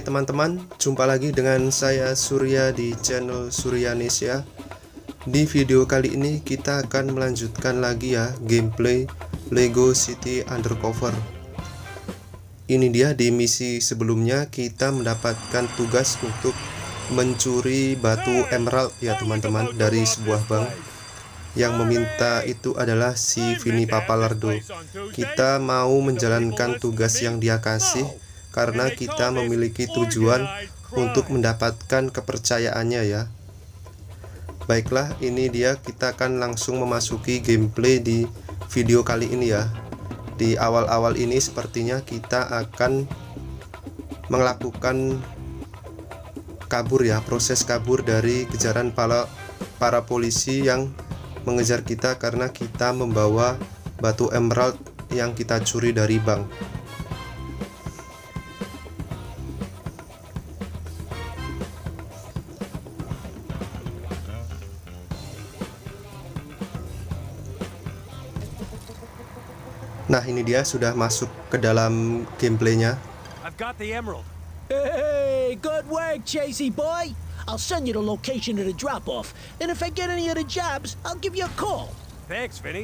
Hai teman-teman, jumpa lagi dengan saya Surya di channel Suryanesia. Di video kali ini kita akan melanjutkan lagi ya gameplay Lego City Undercover. Ini dia, di misi sebelumnya kita mendapatkan tugas untuk mencuri batu emerald ya teman-teman dari sebuah bank. Yang meminta itu adalah si Vinny Pappalardo. Kita mau menjalankan tugas yang dia kasih karena kita memiliki tujuan untuk mendapatkan kepercayaannya ya. Baiklah, ini dia, kita akan langsung memasuki gameplay di video kali ini ya. Di awal-awal ini sepertinya kita akan melakukan kabur ya, proses kabur dari kejaran para polisi yang mengejar kita karena kita membawa batu emerald yang kita curi dari bank. Nah, ini dia sudah masuk ke dalam gameplaynya. I've got the emerald. Hey, good work, Chasey boy. I'll send you the location of the drop-off, and if I get any other jobs, I'll give you a call. Thanks, Vinny.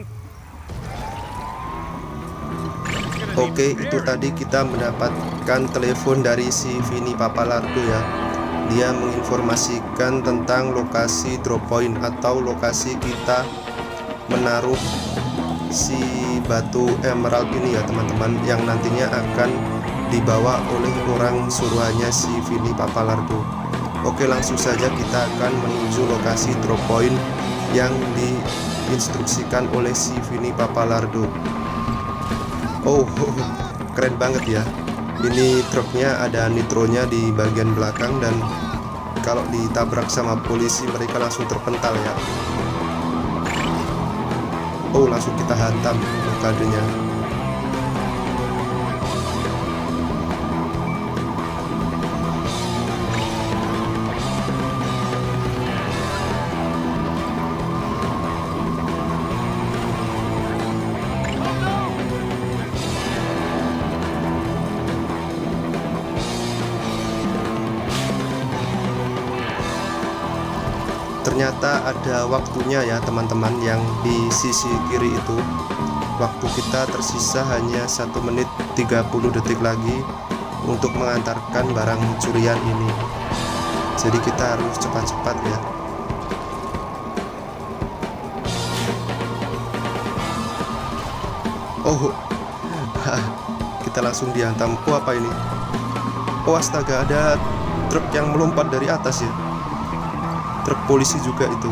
Oke, itu tadi kita mendapatkan telepon dari si Vinny Pappalardo ya. Dia menginformasikan tentang lokasi drop point atau lokasi kita menaruh si batu emerald ini ya teman-teman, yang nantinya akan dibawa oleh orang suruhannya si Vinny Pappalardo. Oke, langsung saja kita akan menuju lokasi drop point yang diinstruksikan oleh si Vinny Pappalardo. Oh, keren banget ya. Ini truknya ada nitronya di bagian belakang, dan kalau ditabrak sama polisi mereka langsung terpental ya. Oh, langsung kita hantam blokadenya. Ternyata ada waktunya ya teman-teman, yang di sisi kiri itu waktu kita tersisa hanya 1 menit 30 detik lagi untuk mengantarkan barang curian ini. Jadi kita harus cepat-cepat ya. Oh, kita langsung dihantam. Oh, apa ini? Oh, astaga, ada truk yang melompat dari atas ya. Truk polisi juga itu,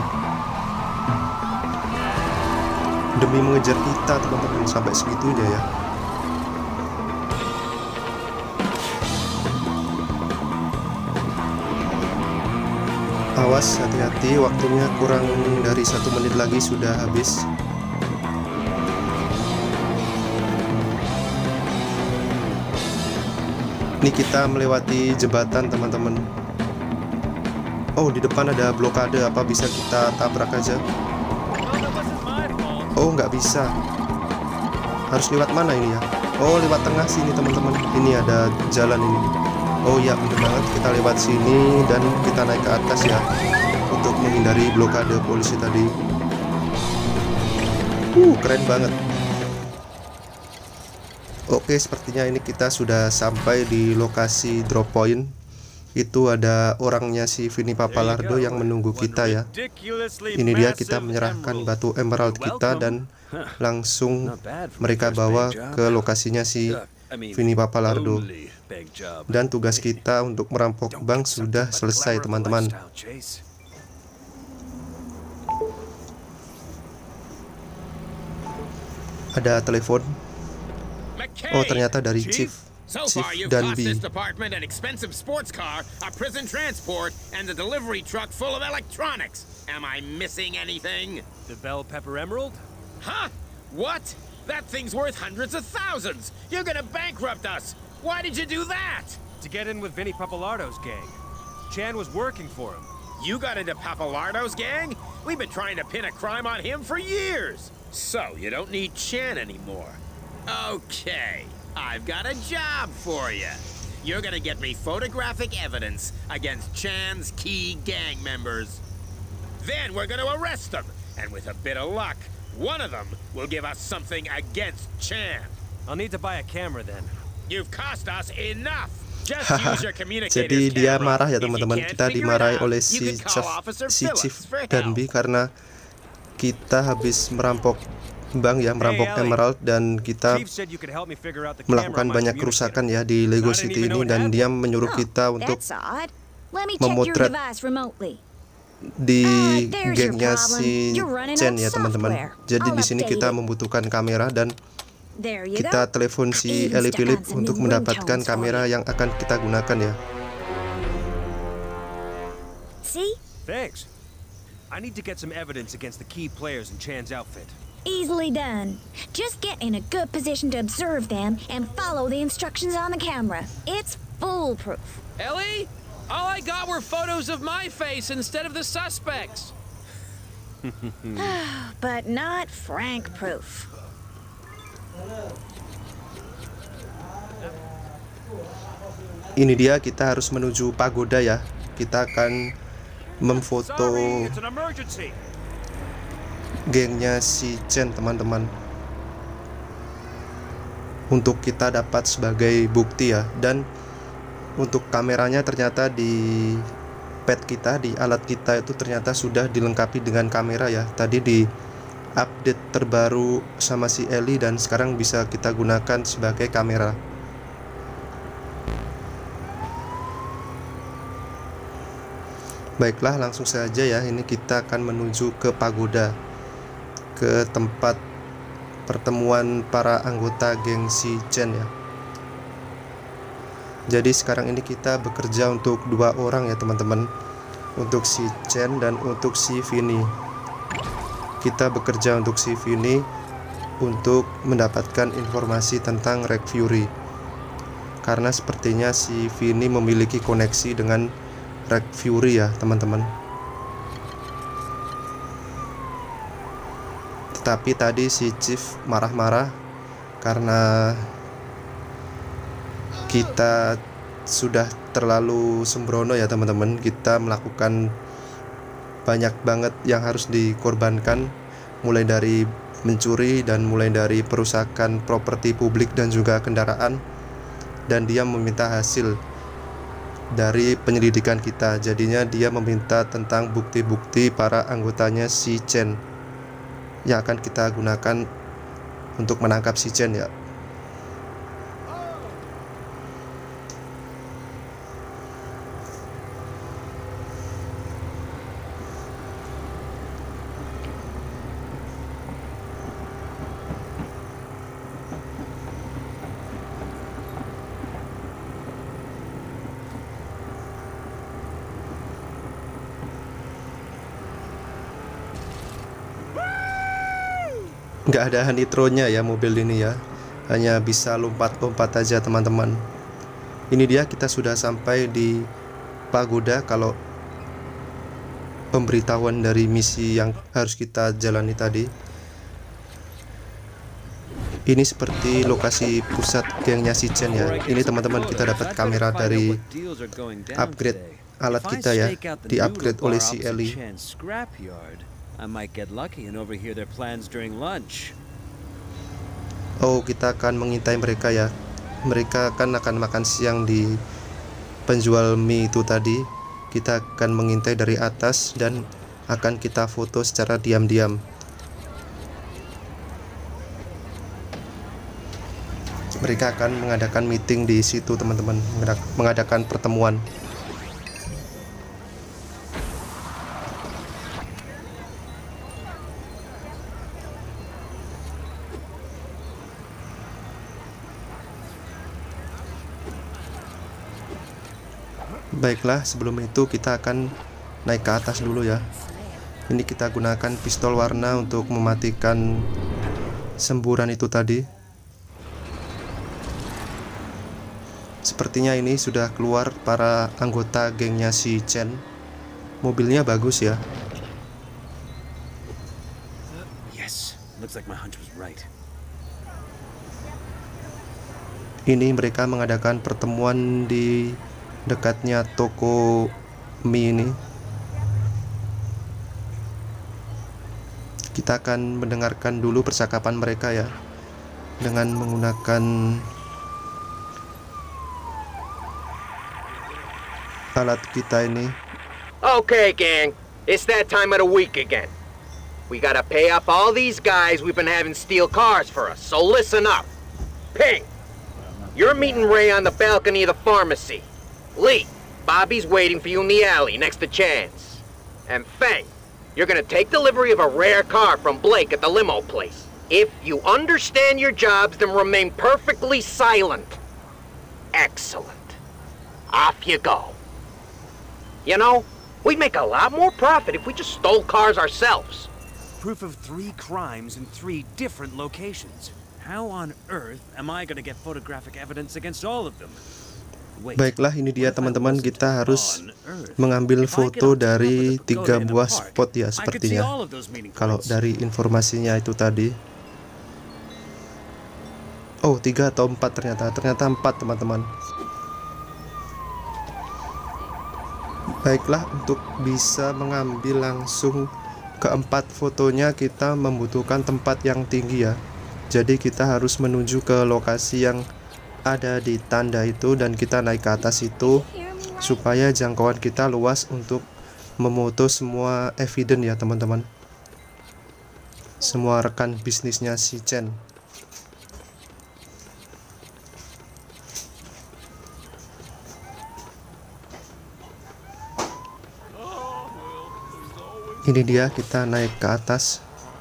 demi mengejar kita teman-teman, sampai segitunya ya. Awas, hati-hati, waktunya kurang dari 1 menit lagi sudah habis. Ini kita melewati jembatan teman-teman. Oh, di depan ada blokade, apa bisa kita tabrak aja? Oh, nggak bisa. Harus lewat mana ini ya? Oh, lewat tengah sini teman-teman. Ini ada jalan ini. Oh ya, bener banget, kita lewat sini dan kita naik ke atas ya, untuk menghindari blokade polisi tadi. Keren banget. Oke, sepertinya ini kita sudah sampai di lokasi drop point. Itu ada orangnya si Vinny Pappalardo yang menunggu kita ya. Ini dia, kita menyerahkan batu emerald kita dan langsung mereka bawa ke lokasinya si Vinny Pappalardo. Dan tugas kita untuk merampok bank sudah selesai teman-teman. Ada telepon. Oh, ternyata dari Chief. So far, you've cost this department an expensive sports car, a prison transport, and a delivery truck full of electronics. Am I missing anything? The Bell Pepper Emerald? Huh? What? That thing's worth hundreds of thousands. You're gonna bankrupt us. Why did you do that? To get in with Vinny Pappalardo's gang. Chan was working for him. You got into Pappalardo's gang? We've been trying to pin a crime on him for years. So you don't need Chan anymore. Okay. I've got a job for you. You're gonna get me photographic evidence against Chan's key gang members. Then we're gonna arrest them, and with a bit of luck, one of them will give us something against Chan. I'll need to buy a camera then. You've cost us enough. Just use your communicators. Jadi dia camera. marah ya If you teman-teman. can't Kita figure it dimarahi out, oleh you can call Officer Phillips Chief for help. Danby karena kita habis merampok bank ya, merampok Ellie. Emerald, dan kita Chief said you could help me figure out the melakukan camera on my banyak communicator. kerusakan ya di Lego I didn't City even know ini, it dan had dia one. menyuruh kita untuk That's odd. Let me check your memotret device remotely. di there's your gengnya problem. si You're running Chen on ya teman-teman. software. Jadi I'll di sini update kita it. membutuhkan kamera, dan There you kita go. telepon si Even Ellie stuck Philip on some untuk new mendapatkan ringtones for kamera you. yang akan kita gunakan ya. See? Thanks. I need to get some evidence against the key players in Chan's outfit. Easily done. Just get in a good position to observe them and follow the instructions on the camera. It's foolproof. Ellie? All I got were photos of my face instead of the suspects. But not Frank-proof. Ini dia, kita harus menuju pagoda ya. Kita akan memfoto Sorry, it's an emergency. gengnya si Chen teman-teman, untuk kita dapat sebagai bukti ya. Dan untuk kameranya ternyata di pad kita, di alat kita itu ternyata sudah dilengkapi dengan kamera ya. Tadi di update terbaru sama si Ellie, dan sekarang bisa kita gunakan sebagai kamera. Baiklah, langsung saja ya. Ini kita akan menuju ke pagoda, ke tempat pertemuan para anggota geng si Chen ya. Jadi sekarang ini kita bekerja untuk dua orang ya teman-teman, untuk si Chen dan untuk si Vinny. Kita bekerja untuk si Vinny untuk mendapatkan informasi tentang Red Fury, karena sepertinya si Vinny memiliki koneksi dengan Red Fury ya teman-teman. Tetapi tadi si Chief marah-marah karena kita sudah terlalu sembrono ya teman-teman. Kita melakukan banyak banget yang harus dikorbankan, mulai dari mencuri dan mulai dari perusakan properti publik dan juga kendaraan, dan dia meminta hasil dari penyelidikan kita. Jadinya dia meminta tentang bukti-bukti para anggotanya si Chen yang akan kita gunakan untuk menangkap si Chen ya. Nggak ada nitronya ya mobil ini ya, hanya bisa lompat-lompat aja teman-teman. Ini dia, kita sudah sampai di pagoda. Kalau pemberitahuan dari misi yang harus kita jalani tadi, ini seperti lokasi pusat gengnya si Chen ya. Ini teman-teman, kita dapat kamera dari upgrade alat kita ya, di upgrade oleh si Ellie. I might get lucky and overhear their plans during lunch. Oh, kita akan mengintai mereka ya. Mereka akan makan siang di penjual mie itu tadi. Kita akan mengintai dari atas dan akan kita foto secara diam-diam. Mereka akan mengadakan meeting di situ teman-teman, mengadakan pertemuan. Baiklah, sebelum itu kita akan naik ke atas dulu ya. Ini kita gunakan pistol warna untuk mematikan semburan itu tadi. Sepertinya ini sudah keluar para anggota gengnya si Chen. Mobilnya bagus ya. Yes, looks like my hunch was right. Ini mereka mengadakan pertemuan di dekatnya toko mie ini. Kita akan mendengarkan dulu percakapan mereka ya, dengan menggunakan alat kita ini. Okay, gang. It's that time of the week again. We gotta pay up all these guys we've been having steal cars for us, so listen up. Ping, you're meeting Ray on the balcony of the pharmacy. Lee, Bobby's waiting for you in the alley next to Chan's. And Feng, you're gonna take delivery of a rare car from Blake at the limo place. If you understand your jobs, then remain perfectly silent. Excellent. Off you go. You know, we'd make a lot more profit if we just stole cars ourselves. Proof of 3 crimes in 3 different locations. How on earth am I gonna get photographic evidence against all of them? Wait, Baiklah, ini dia teman-teman, kita harus mengambil foto dari 3 buah spot ya sepertinya. Kalau dari informasinya itu tadi. Oh, 3 atau 4 ternyata 4 teman-teman. Baiklah, untuk bisa mengambil langsung keempat fotonya kita membutuhkan tempat yang tinggi ya. Jadi kita harus menuju ke lokasi yang ada di tanda itu dan kita naik ke atas itu supaya jangkauan kita luas untuk memoto semua evidence ya teman-teman. Semua rekan bisnisnya si Chen. Ini dia, kita naik ke atas.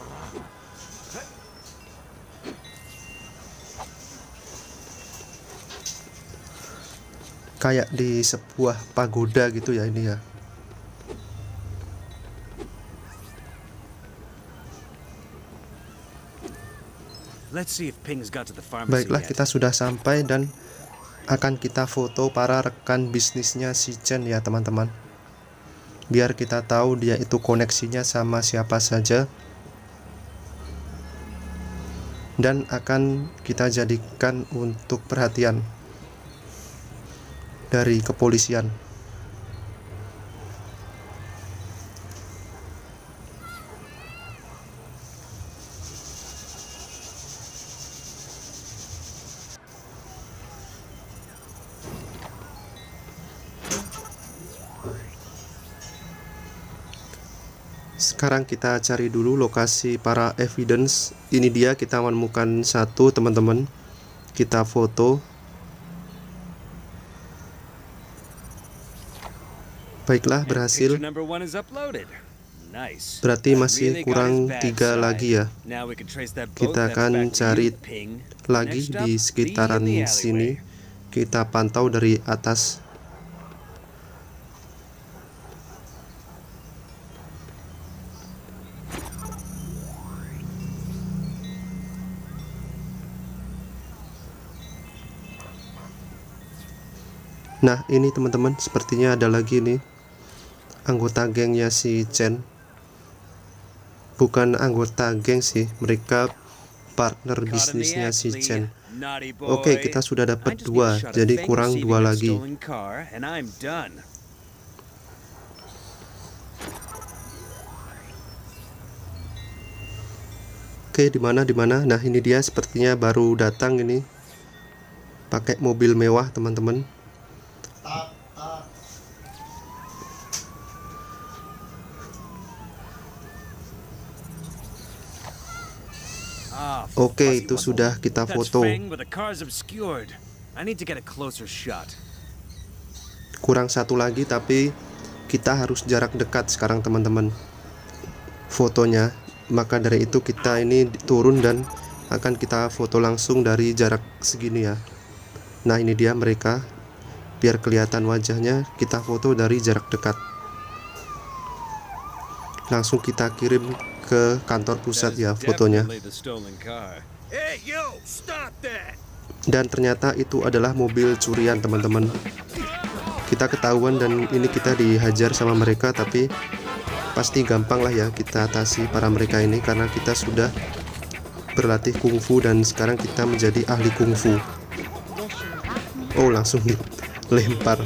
Kayak di sebuah pagoda gitu ya ini ya. Baiklah, kita sudah sampai dan akan kita foto para rekan bisnisnya si Chen ya teman-teman. Biar kita tahu dia itu koneksinya sama siapa saja. Dan akan kita jadikan untuk perhatian dari kepolisian. Sekarang kita cari dulu lokasi para evidence. Ini dia, kita menemukan satu teman-teman. Kita foto. Baiklah, berhasil. Berarti masih kurang 3 lagi ya. Kita akan cari lagi di sekitaran sini. Kita pantau dari atas. Nah, ini teman-teman, sepertinya ada lagi nih anggota gengnya si Chen. Bukan anggota geng sih, mereka partner bisnisnya si Chen. Oke, kita sudah dapat 2, jadi kurang 2 lagi. Oke, di mana? Nah, ini dia, sepertinya baru datang ini. Pakai mobil mewah, teman-teman. Oke, itu sudah kita foto. Kurang 1 lagi, tapi kita harus jarak dekat sekarang teman-teman fotonya. Maka dari itu kita ini turun dan akan kita foto langsung dari jarak segini ya. Nah, ini dia mereka. Biar kelihatan wajahnya, kita foto dari jarak dekat. Langsung kita kirim ke kantor pusat ya fotonya. Dan ternyata itu adalah mobil curian teman-teman. Kita ketahuan dan ini kita dihajar sama mereka, tapi pasti gampang lah ya kita atasi para mereka ini karena kita sudah berlatih kungfu dan sekarang kita menjadi ahli kungfu. Oh, langsung dilempar.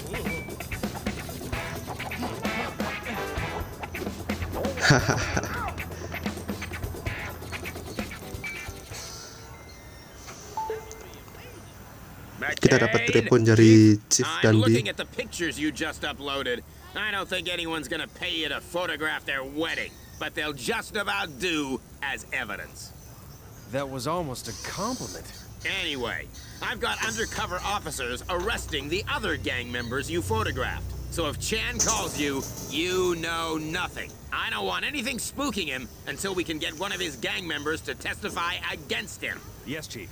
Kita dapat telepon dari Chief I'm Danby. looking at the pictures you just uploaded. I don't think anyone's gonna pay you to photograph their wedding, but they'll just about do as evidence. That was almost a compliment. Anyway, I've got undercover officers arresting the other gang members you photographed. So if Chan calls you, you know nothing. I don't want anything spooking him until we can get one of his gang members to testify against him. Yes, Chief.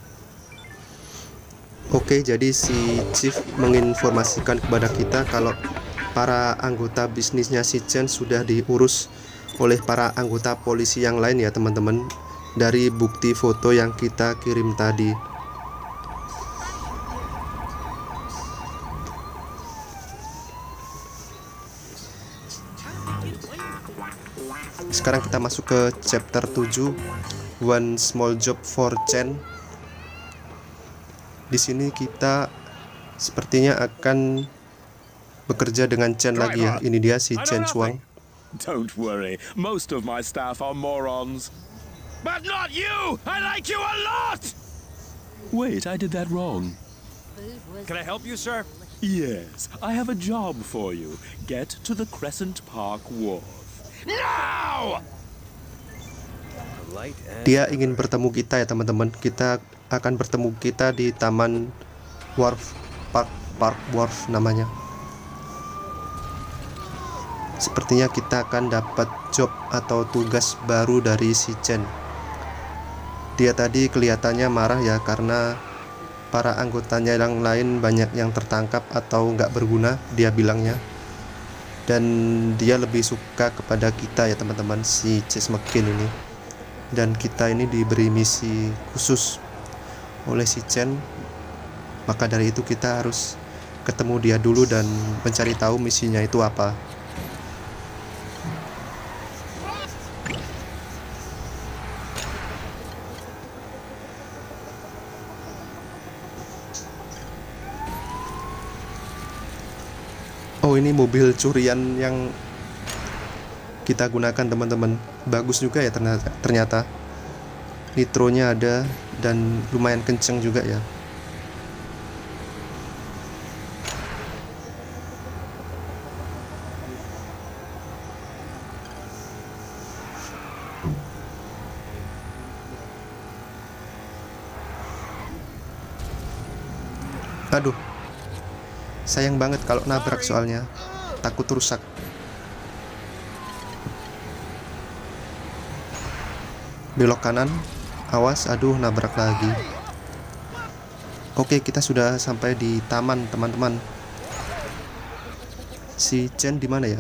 Oke, jadi si Chief menginformasikan kepada kita kalau para anggota bisnisnya si Chen sudah diurus oleh para anggota polisi yang lain ya teman-teman, dari bukti foto yang kita kirim tadi. Sekarang kita masuk ke chapter 7, One Small Job for Chen. Di sini kita sepertinya akan bekerja dengan Chen lagi ya. Ini dia si Chen Chuang. Don't worry, most of my staff are morons. But not you! I like you a lot! Wait, I did that wrong. Can I help you, sir? Yes, I have a job for you. Get to the Crescent Park Wharf. No! Light and... Dia ingin bertemu kita ya teman-teman. Kita akan bertemu kita di Taman Wharf Park Wharf namanya. Sepertinya kita akan dapat job atau tugas baru dari si Chen. Dia tadi kelihatannya marah ya karena para anggotanya yang lain banyak yang tertangkap atau nggak berguna, dia bilangnya. Dan dia lebih suka kepada kita ya teman-teman, si Chase McCain ini. Dan kita ini diberi misi khusus oleh si Chen. Maka dari itu kita harus ketemu dia dulu dan mencari tahu misinya itu apa. Oh, ini mobil curian yang kita gunakan teman-teman. Bagus juga ya ternyata. Nitronya ada dan lumayan kenceng juga ya. Aduh, sayang banget kalau nabrak soalnya, takut rusak. Belok kanan, awas, aduh nabrak lagi. Oke, kita sudah sampai di taman teman-teman. Si Chen di mana ya?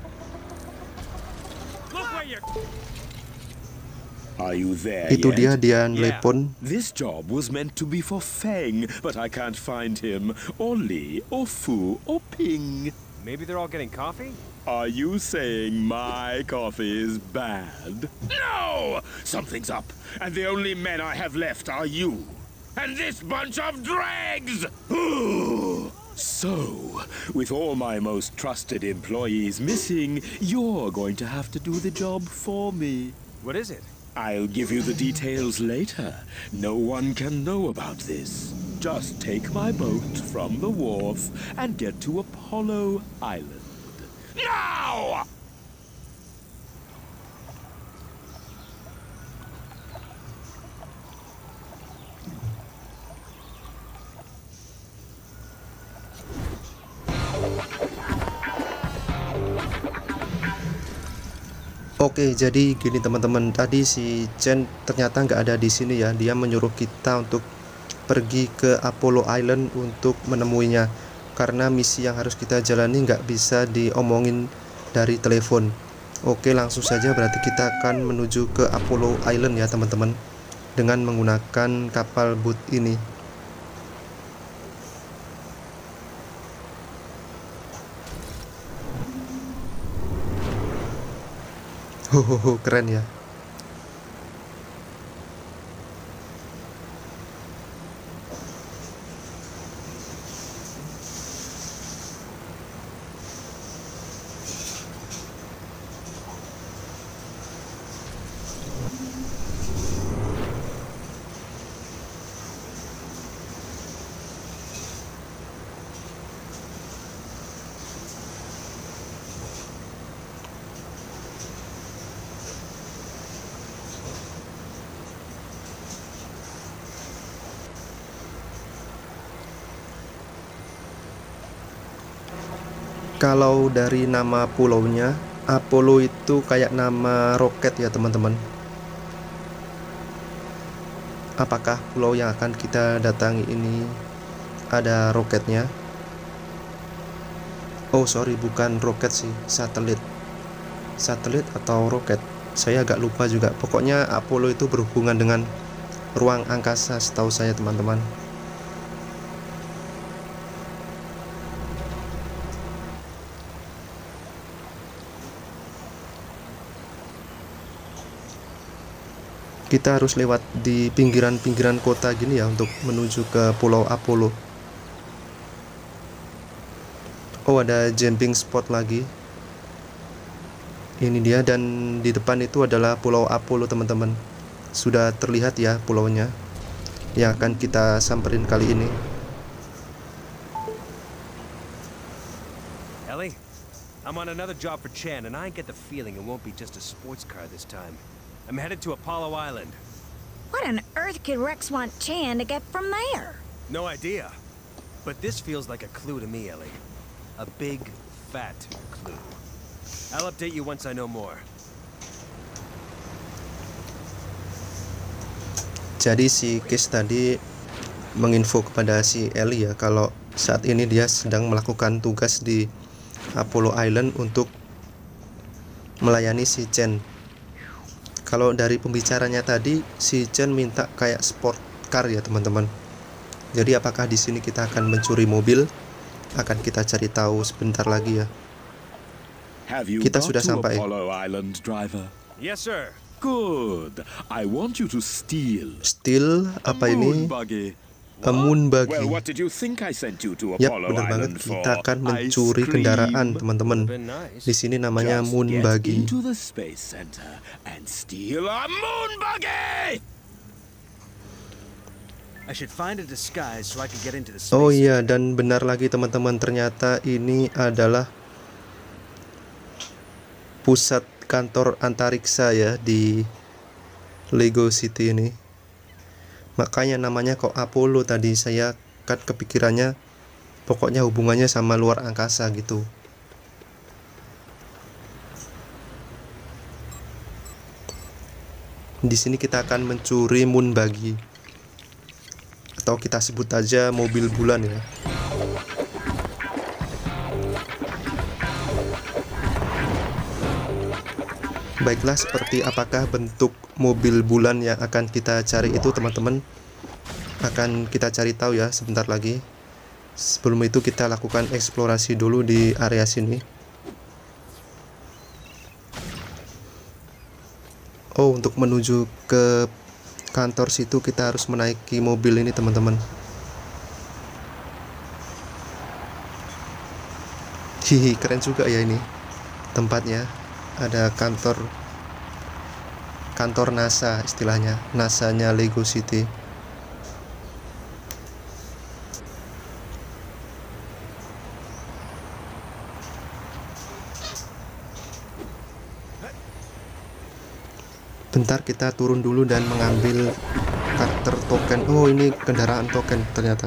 Are you there Itu yet? dia nelpon. This job was meant to be for Feng, but I can't find him, or Li, or Fu, or Ping. Maybe they're all getting coffee? Are you saying my coffee is bad? No! Something's up, and the only men I have left are you. And this bunch of dregs! So, with all my most trusted employees missing, you're going to have to do the job for me. What is it? I'll give you the details later. No one can know about this. Just take my boat from the wharf and get to Apollo Island. No! Oke, jadi gini teman-teman, tadi si Chen ternyata nggak ada di sini ya. Dia menyuruh kita untuk pergi ke Apollo Island untuk menemuinya, karena misi yang harus kita jalani nggak bisa diomongin dari telepon. Oke, langsung saja berarti kita akan menuju ke Apollo Island ya teman-teman, dengan menggunakan kapal boat ini. Hohoho, keren ya. Kalau dari nama pulaunya, Apollo itu kayak nama roket ya teman-teman. Apakah pulau yang akan kita datangi ini ada roketnya? Oh sorry, bukan roket sih, satelit. Satelit atau roket, saya agak lupa juga. Pokoknya Apollo itu berhubungan dengan ruang angkasa setahu saya teman-teman. Kita harus lewat di pinggiran-pinggiran kota gini ya untuk menuju ke Pulau Apollo. Oh, ada jumping spot lagi. Ini dia, dan di depan itu adalah Pulau Apollo teman-teman. Sudah terlihat ya pulaunya yang akan kita samperin kali ini. Ellie, I'm on another job for Chan, and I get the feeling it won't be just a sports car this time. I'm headed to Apollo Island. What on earth could Rex want Chan to get from there? No idea. But this feels like a clue to me, Ellie. A big, fat clue. I'll update you once I know more. Jadi si Case tadi menginfo kepada si Ellie ya, kalau saat ini dia sedang melakukan tugas di Apollo Island untuk melayani si Chen. Kalau dari pembicaranya tadi, si Chen minta kayak sport car ya teman-teman. Jadi apakah di sini kita akan mencuri mobil? Akan kita cari tahu sebentar lagi ya. Kita sudah sampai. Apollo Island, driver? Yes, sir. Good. I want you to steal. Steal apa ini? A moon buggy. Well, what did you think I sent you to Yap, Apollo benar banget. Island for? Kita akan mencuri kendaraan teman-teman. Di sini namanya Just moon get buggy. into the space center and steal a moon buggy. I should find a disguise so I can get into the space. Oh iya, dan benar lagi teman-teman, ternyata ini adalah pusat kantor antariksa ya di Lego City ini. Makanya namanya kok Apollo tadi, saya kan kepikirannya pokoknya hubungannya sama luar angkasa gitu. Di sini kita akan mencuri moon buggy, atau kita sebut aja mobil bulan ya. Baiklah, seperti apakah bentuk mobil bulan yang akan kita cari itu teman-teman? Akan kita cari tahu ya sebentar lagi. Sebelum itu kita lakukan eksplorasi dulu di area sini. Oh, untuk menuju ke kantor situ kita harus menaiki mobil ini teman-teman. Hihi, keren juga ya ini tempatnya. Ada kantor NASA istilahnya, NASA-nya Lego City. Bentar, kita turun dulu dan mengambil karakter token. Oh, ini kendaraan token ternyata.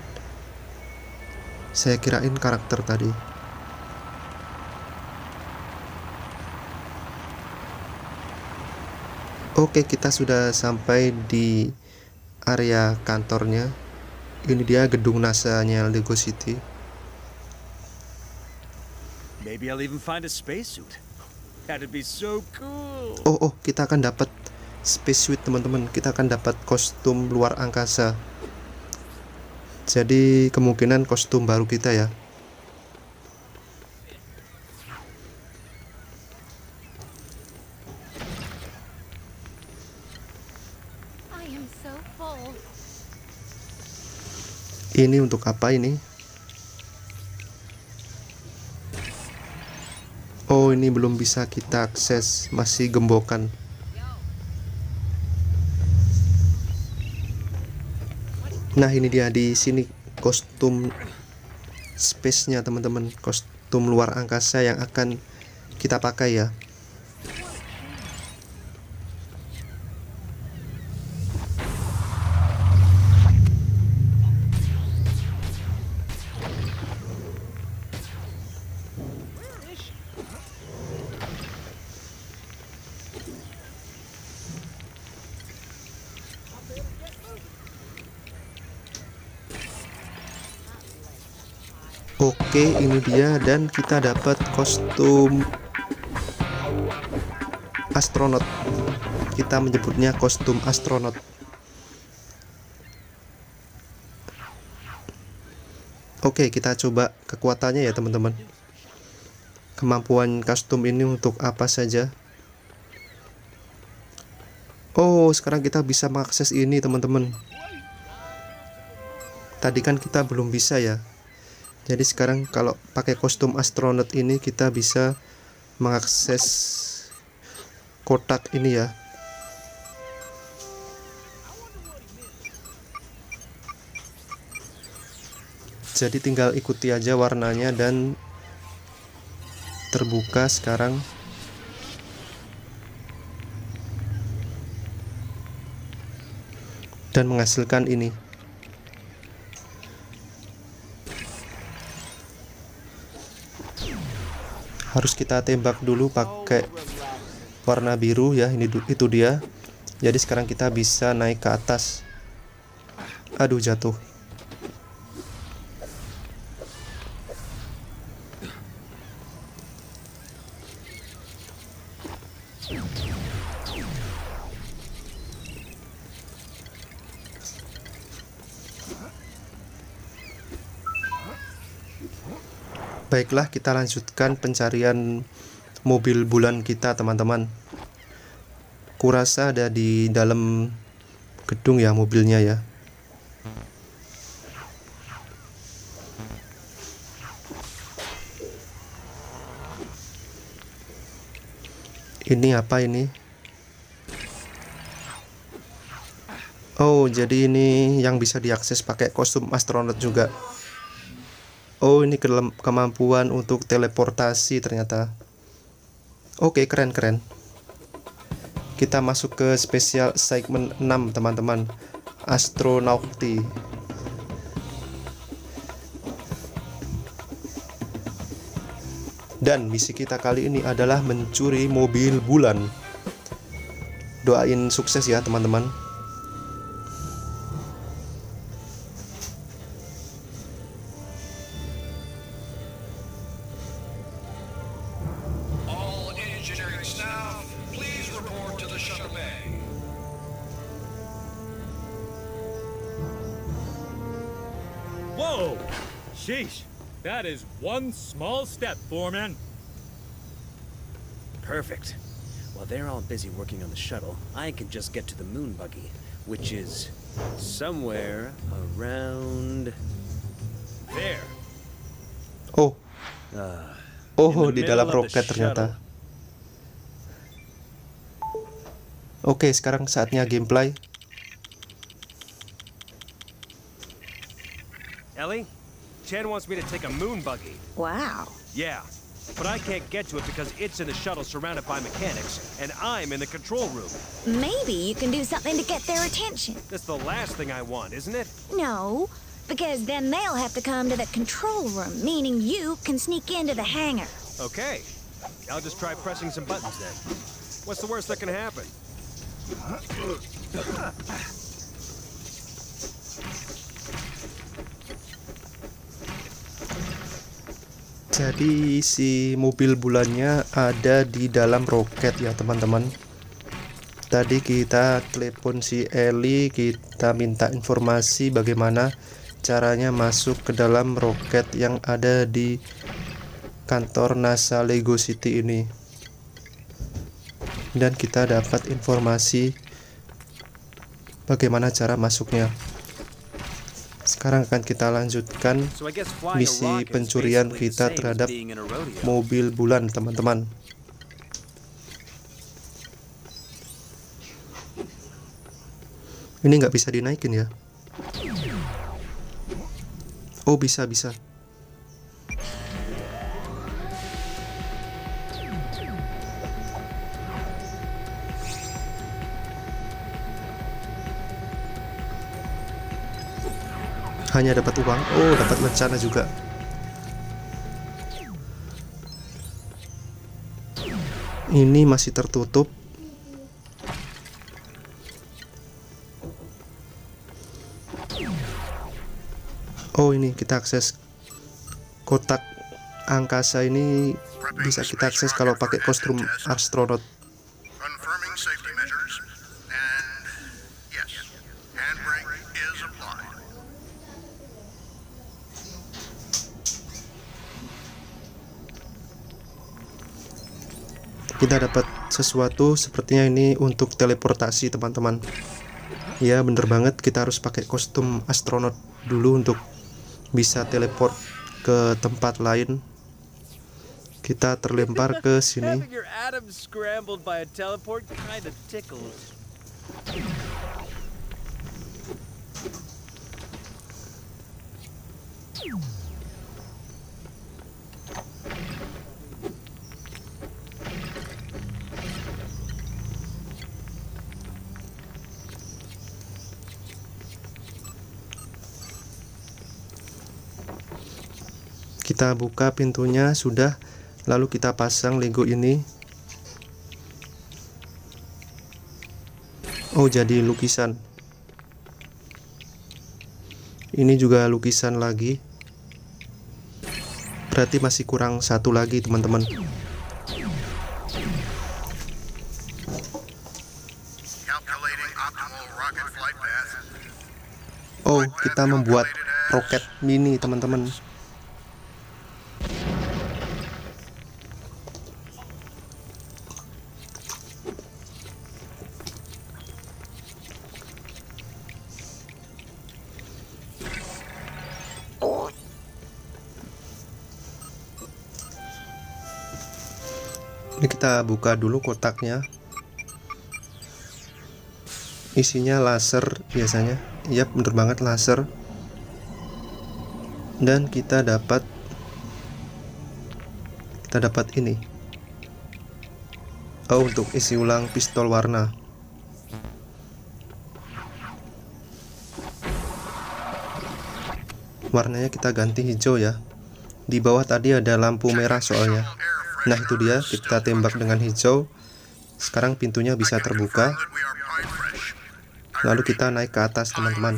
Saya kirain karakter tadi. Oke, kita sudah sampai di area kantornya. Ini dia gedung NASA-nya Lego City. Maybe I'll even find a spacesuit. That'd be so cool. Oh, kita akan dapat spacesuit teman-teman. Kita akan dapat kostum luar angkasa. Jadi kemungkinan kostum baru kita ya. Ini untuk apa ini? Oh, ini belum bisa kita akses, masih gembokan. Nah, ini dia di sini kostum space-nya teman-teman, kostum luar angkasa yang akan kita pakai ya. Oke, ini dia, dan kita dapat kostum astronot. Kita menyebutnya kostum astronot. Oke, kita coba kekuatannya ya teman-teman. Kemampuan kostum ini untuk apa saja? Oh, sekarang kita bisa mengakses ini teman-teman. Tadi kan kita belum bisa ya. Jadi sekarang kalau pakai kostum astronot ini kita bisa mengakses kotak ini ya. Jadi tinggal ikuti aja warnanya dan terbuka sekarang. Dan menghasilkan ini. Harus kita tembak dulu pakai warna biru ya, itu dia. Jadi sekarang kita bisa naik ke atas. Aduh, jatuh. Baiklah, kita lanjutkan pencarian mobil bulan kita teman-teman. Kurasa ada di dalam gedung ya mobilnya ya. Ini apa ini? Oh, jadi ini yang bisa diakses pakai kostum astronot juga. Oh, ini kemampuan untuk teleportasi ternyata. Oke, keren-keren. Kita masuk ke spesial segmen 6 teman-teman. Astronauti. Dan misi kita kali ini adalah mencuri mobil bulan. Doain sukses ya teman-teman. Whoa! Sheesh! That is one small step, Foreman. Perfect. While they're all busy working on the shuttle, I can just get to the moon buggy, which is somewhere around there. Oh. Oh, di dalam roket ternyata. Oke, sekarang saatnya gameplay. Ellie, Chan wants me to take a moon buggy. Wow. Yeah, but I can't get to it because it's in the shuttle surrounded by mechanics, and I'm in the control room. Maybe you can do something to get their attention. That's the last thing I want, isn't it? No, because then they'll have to come to the control room, meaning you can sneak into the hangar. Okay, I'll just try pressing some buttons then. What's the worst that can happen? Jadi si mobil bulannya ada di dalam roket ya teman-teman. Tadi kita telepon si Ellie, kita minta informasi bagaimana caranya masuk ke dalam roket yang ada di kantor NASA Lego City ini. Dan kita dapat informasi bagaimana cara masuknya. Sekarang akan kita lanjutkan misi pencurian kita terhadap mobil bulan teman-teman. Ini nggak bisa dinaikin ya? Oh, bisa. Hanya dapat uang. Oh, dapat lencana juga. Ini masih tertutup. Oh, ini kita akses kotak angkasa ini bisa kita akses kalau pakai kostum astronot. Kita dapat sesuatu, sepertinya ini untuk teleportasi teman-teman. Ya bener banget, kita harus pakai kostum astronot dulu untuk bisa teleport ke tempat lain. Kita terlempar ke sini. Kita buka pintunya sudah, lalu kita pasang Lego ini. Oh, jadi lukisan. Ini juga lukisan lagi. Berarti masih kurang satu lagi teman-teman. Oh, kita membuat roket mini teman-teman. Ini kita buka dulu kotaknya. Isinya laser biasanya. Yap, bener banget laser. Dan kita dapat ini. Oh, untuk isi ulang pistol warna. Warnanya kita ganti hijau ya. Di bawah tadi ada lampu merah soalnya. Nah itu dia, kita tembak dengan hijau. Sekarang pintunya bisa terbuka. Lalu kita naik ke atas teman-teman.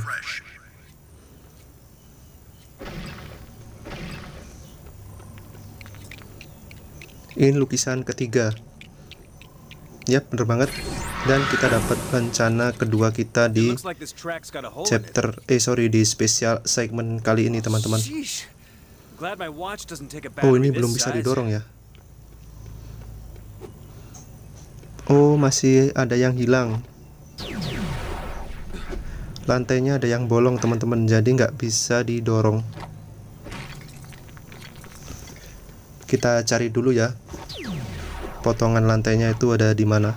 Ini lukisan ketiga. Yap, bener banget. Dan kita dapat rencana kedua kita di di spesial segmen kali ini teman-teman. Oh, ini belum bisa didorong ya. Oh, masih ada yang hilang. Lantainya ada yang bolong teman-teman, jadi nggak bisa didorong. Kita cari dulu ya, potongan lantainya itu ada di mana.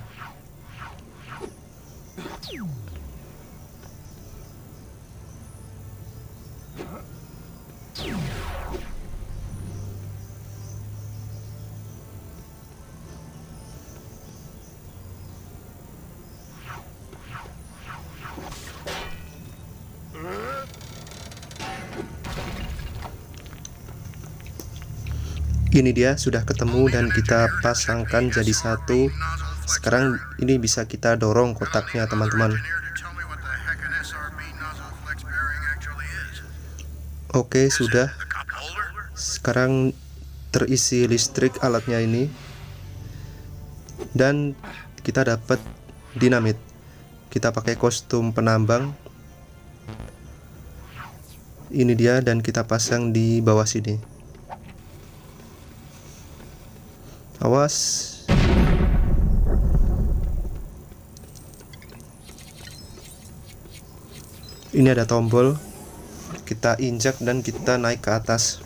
Ini dia sudah ketemu dan kita pasangkan jadi satu. Sekarang ini bisa kita dorong kotaknya teman-teman. Oke, sudah. Sekarang terisi listrik alatnya ini. Dan kita dapat dinamit. Kita pakai kostum penambang. Ini dia, dan kita pasang di bawah sini. Awas. Ini ada tombol. Kita injak dan kita naik ke atas.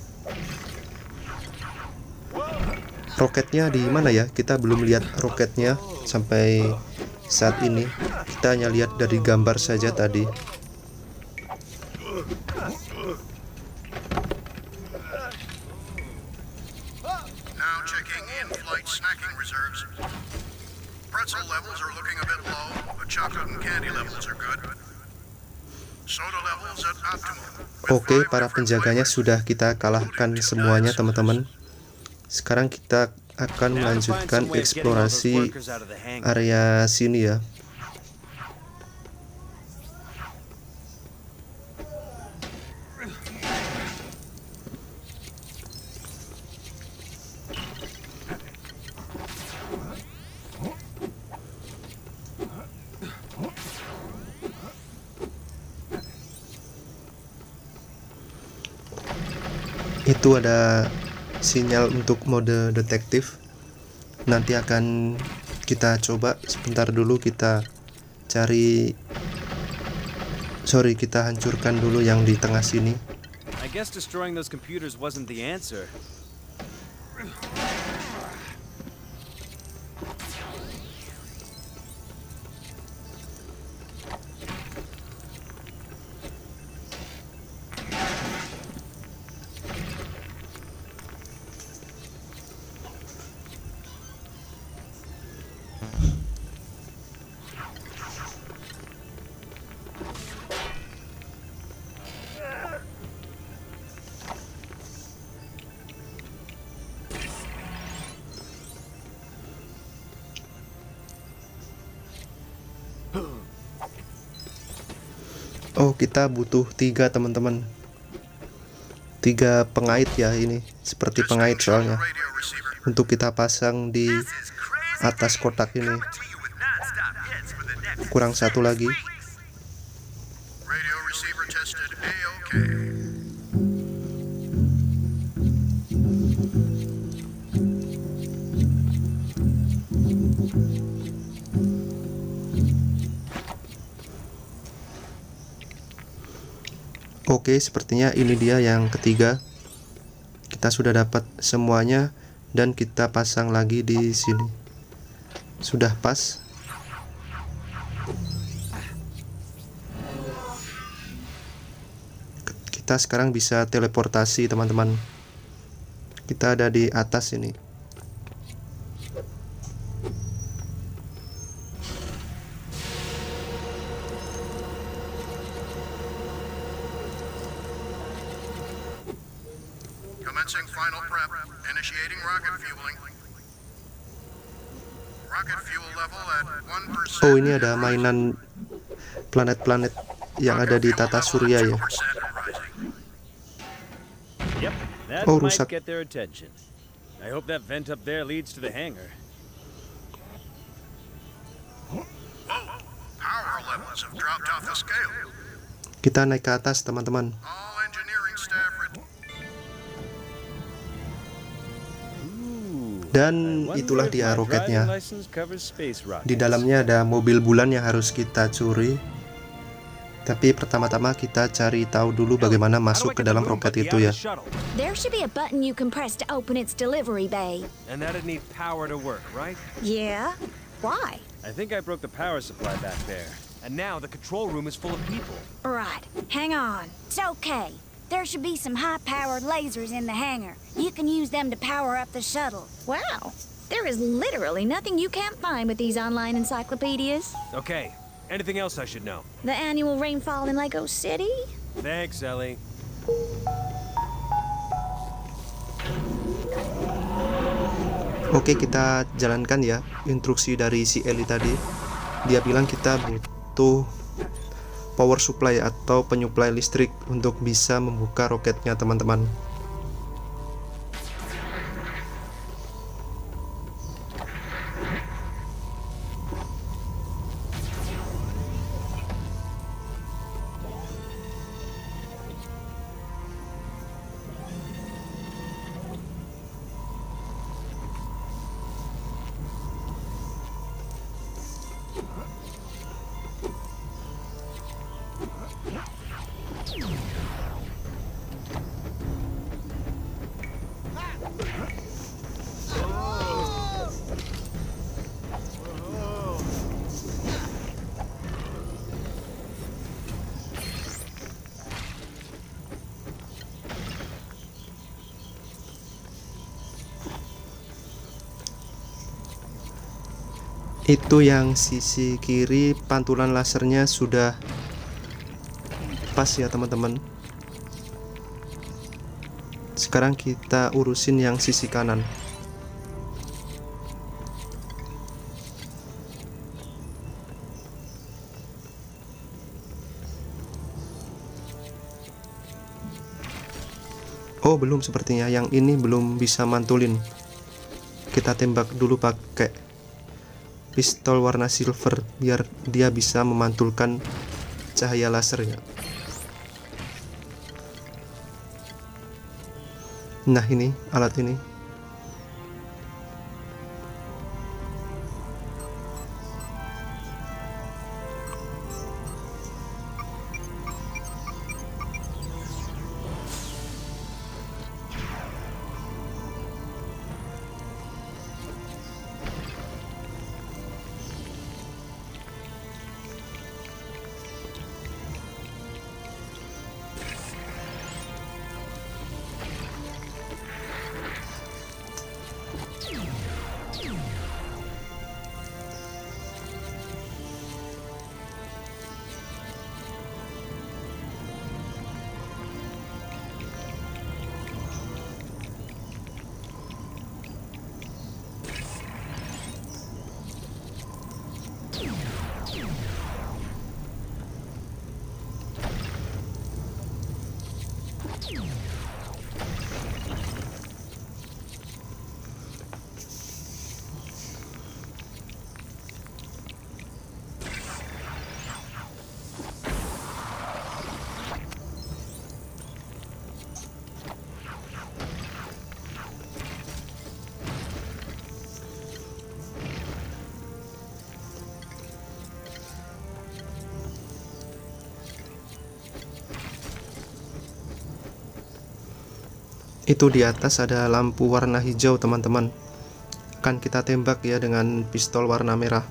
Roketnya di mana ya? Kita belum lihat roketnya sampai saat ini. Kita hanya lihat dari gambar saja tadi. Oke, para penjaganya sudah kita kalahkan semuanya teman-teman. Sekarang kita akan melanjutkan eksplorasi area sini ya. Itu ada sinyal untuk mode detektif. Nanti akan kita coba. Sebentar dulu kita kita hancurkan dulu yang di tengah sini. I guess destroying those computers wasn't the answer. Oh, kita butuh 3 teman-teman. 3 pengait ya, ini seperti pengait soalnya, untuk kita pasang di atas kotak ini. Kurang 1 lagi. Oke, sepertinya ini dia yang ketiga. Kita sudah dapat semuanya dan kita pasang lagi di sini. Sudah pas. Kita sekarang bisa teleportasi, teman-teman. Kita ada di atas ini. Commencing final prep. Initiating rocket fueling. Rocket fuel level at 1%. Oh, ini ada mainan planet-planet yang ada di tata surya ya. Yep, that Oh, might rusak. get their attention. I hope that vent up there leads to the hangar. Power levels have dropped off the scale. Kita naik ke atas, teman-teman. All engineering staff Dan itulah dia roketnya. Di dalamnya ada mobil bulan yang harus kita curi. Tapi pertama-tama kita cari tahu dulu bagaimana masuk ke dalam roket itu ya. There should be a button you can press to open its delivery bay. And that'd need power to work, right? Yeah? Why? I think I broke the power supply back there. And now the control room is full of people. Right. Hang on. It's okay. There should be some high-powered lasers in the hangar. You can use them to power up the shuttle. Wow. There is literally nothing you can't find with these online encyclopedias. Okay. Anything else I should know? The annual rainfall in Lego City? Thanks, Ellie. Oke, kita jalankan ya instruksi dari si Ellie tadi. Dia bilang kita butuh power supply atau penyuplai listrik untuk bisa membuka roketnya, teman-teman. Itu yang sisi kiri pantulan lasernya sudah pas ya, teman-teman. Sekarang kita urusin yang sisi kanan. Oh, belum, sepertinya yang ini belum bisa mantulin. Kita tembak dulu pakai pistol warna silver biar dia bisa memantulkan cahaya lasernya. Nah, ini alat ini. Itu di atas ada lampu warna hijau, teman-teman. Akan kita tembak ya dengan pistol warna merah.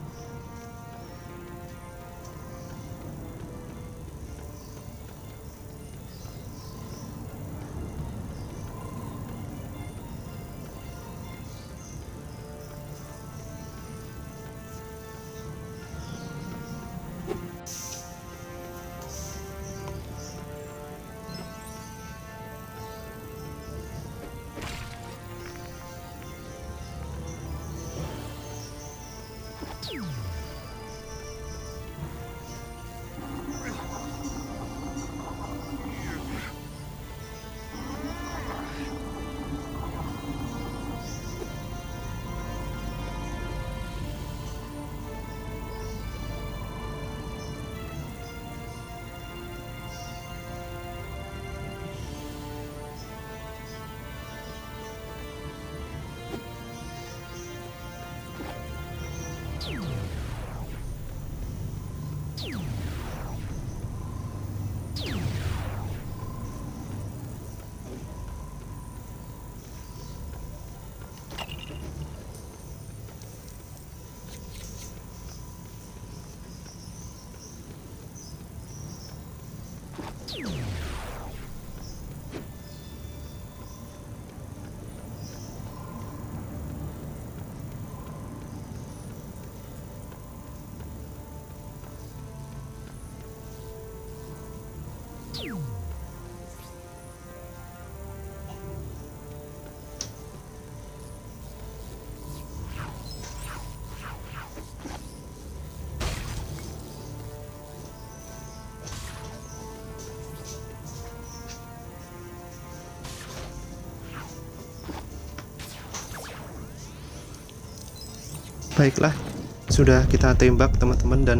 Baiklah, sudah kita tembak teman-teman, dan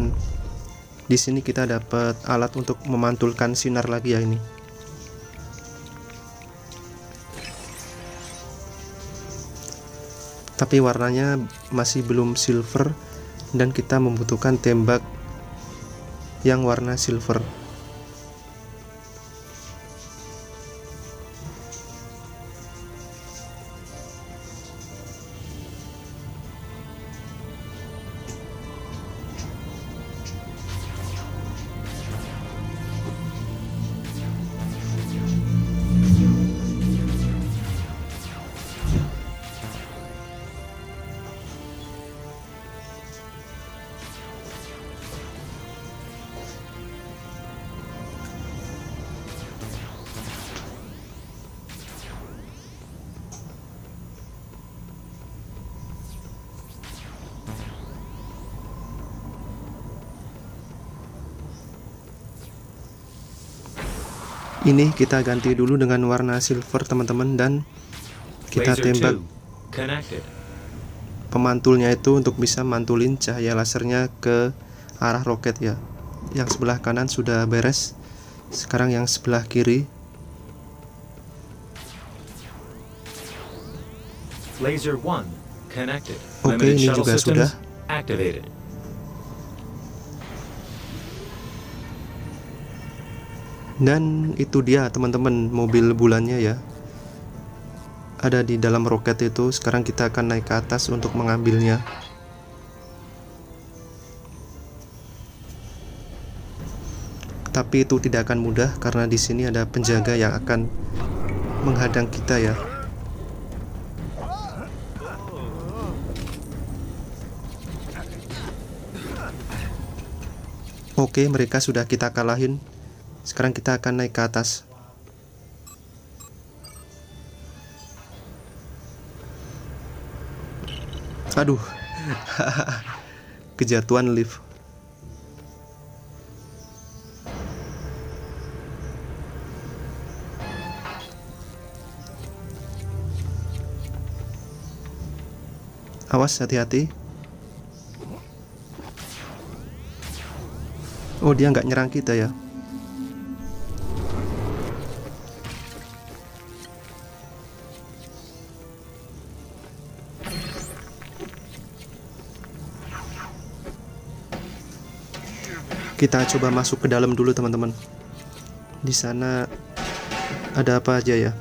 di sini kita dapat alat untuk memantulkan sinar lagi ya ini. Tapi warnanya masih belum silver dan kita membutuhkan tembak yang warna silver. Ini kita ganti dulu dengan warna silver teman-teman, dan kita tembak pemantulnya itu untuk bisa mantulin cahaya lasernya ke arah roket ya. Yang sebelah kanan sudah beres, sekarang yang sebelah kiri. Laser 1 connected. Oke, Limited ini shuttle juga sudah. systems activated. Dan itu dia teman-teman, mobil bulannya ya. Ada di dalam roket itu. Sekarang kita akan naik ke atas untuk mengambilnya. Tapi itu tidak akan mudah karena di sini ada penjaga yang akan menghadang kita ya. Oke, mereka sudah kita kalahin. Sekarang kita akan naik ke atas. Aduh. Kejatuhan lift. Awas, hati-hati. Oh, dia nggak nyerang kita ya. Kita coba masuk ke dalam dulu teman-teman. Di sana ada apa aja ya?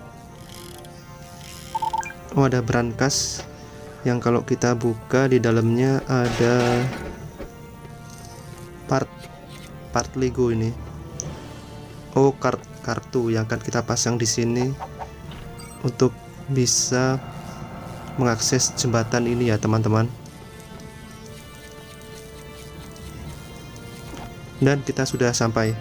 Oh, ada brankas yang kalau kita buka di dalamnya ada part Lego ini. Oh, kartu yang akan kita pasang di sini untuk bisa mengakses jembatan ini ya teman-teman. Dan kita sudah sampai.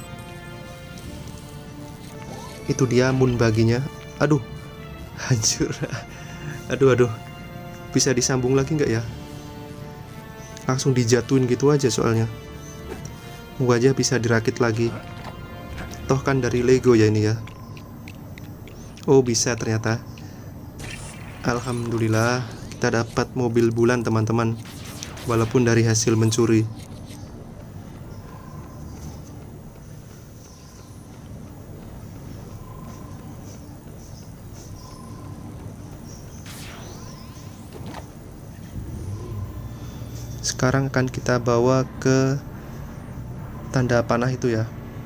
Itu dia moon baginya. Aduh, hancur. Aduh. Bisa disambung lagi nggak ya? Langsung dijatuhin gitu aja soalnya. Moga aja bisa dirakit lagi. Toh kan dari Lego ya ini ya. Oh, bisa ternyata. Alhamdulillah kita dapat mobil bulan teman-teman. Walaupun dari hasil mencuri. Sekarang akan kita bawa ke tanda panah itu ya.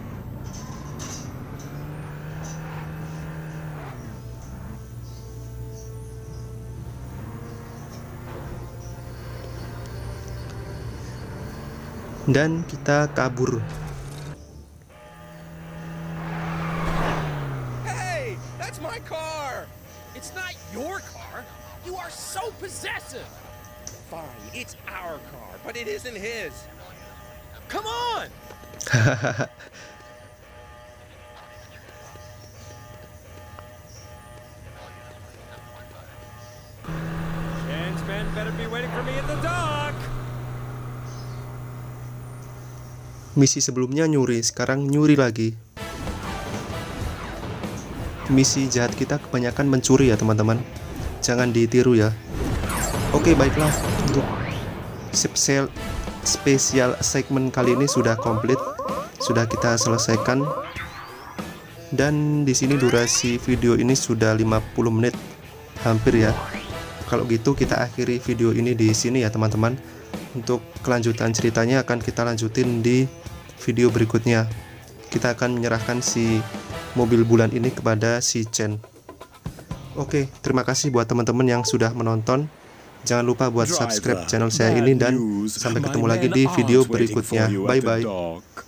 Dan kita kabur. Hey, that's my car. It's not your car. You are so possessive. Fine, it's our car, but it isn't his. Come on! Chan's men better be waiting for me at the dock. Misi sebelumnya nyuri, sekarang nyuri lagi. Misi jahat kita kebanyakan mencuri ya teman-teman. Jangan ditiru ya. Oke, baiklah, untuk spesial segmen kali ini sudah komplit, sudah kita selesaikan. Dan di sini durasi video ini sudah 50 menit hampir ya. Kalau gitu kita akhiri video ini di sini ya teman-teman. Untuk kelanjutan ceritanya akan kita lanjutin di video berikutnya. Kita akan menyerahkan si mobil bulan ini kepada si Chen. Oke, terima kasih buat teman-teman yang sudah menonton. Jangan lupa buat subscribe channel saya ini dan sampai ketemu lagi di video berikutnya. Bye bye.